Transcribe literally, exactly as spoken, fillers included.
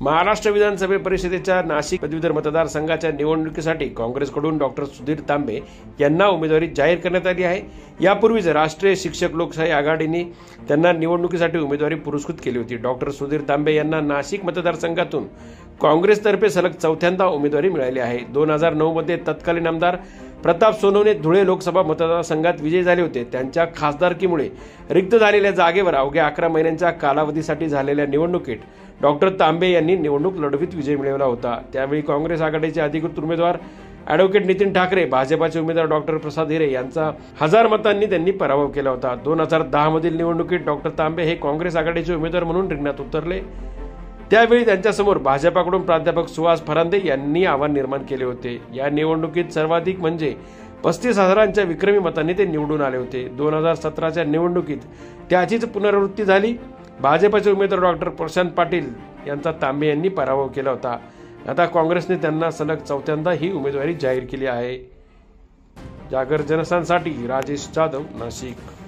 महाराष्ट्र विधानसभा परिषदेच्या नाशिक पदवीधर मतदारसंघाच्या निवडणुकीसाठी काँग्रेसकडून डॉक्टर सुधीर तांबे यांना उमेदवारी जाहीर करण्यात आली आहे। यापूर्वीच राष्ट्रीय शिक्षक लोकशाही आघाडीने त्यांना निवडणुकीसाठी उमेदवारी पुरस्कृत केली होती। डॉक्टर सुधीर तांबे यांना नाशिक मतदारसंघातून काँग्रेसतर्फे सलग चौथ्यांदा उमेदवारी मिळाली आहे। दोन हजार नऊ मध्ये तत्कालीन आमदार प्रताप सोनवणे धुळे लोकसभा मतदारसंघात विजयी झाले होते। त्यांच्या खासदारकीमुळे रिक्त झालेल्या जागेवर अवघ्या अकरा महिन्यांच्या कालावधीसाठी झालेल्या निवडणुकीत डॉक्टर तांबे यांनी निवडणूक लढवीत विजय मिळवला होता। त्यावेळी काँग्रेस आघाडीचे अधिकृत उमेदवार ॲडव्होकेट नितीन ठाकरे, भाजपाचे उमेदवार डॉक्टर प्रसाद हिरे यांचा हजार मतांनी त्यांनी पराभव केला होता। दोन हजार दहा मधील निवडणुकीत डॉक्टर तांबे हे काँग्रेस आघाडीचे उमेदवार म्हणून रिंगणात उतरले। त्यावेळी त्यांच्यासमोर भाजपाकडून प्राध्यापक सुहास फरांदे यांनी आव्हान निर्माण केले होते। या निवडणुकीत सर्वाधिक म्हणजे पस्तीस हजारांच्या विक्रमी मतांनी ते निवडून आले होते। दोन हजार सतराच्या निवडणुकीत त्याचीच पुनरावृत्ती झाली। भाजपाचे उमेदवार डॉक्टर प्रशांत पाटील यांचा तांबे यांनी पराभव केला होता। आता काँग्रेसने त्यांना सलग चौथ्यांदा ही उमेदवारी जाहीर केली आहे। जागर जनस्थानसाठी राजेश जाधव, नाशिक।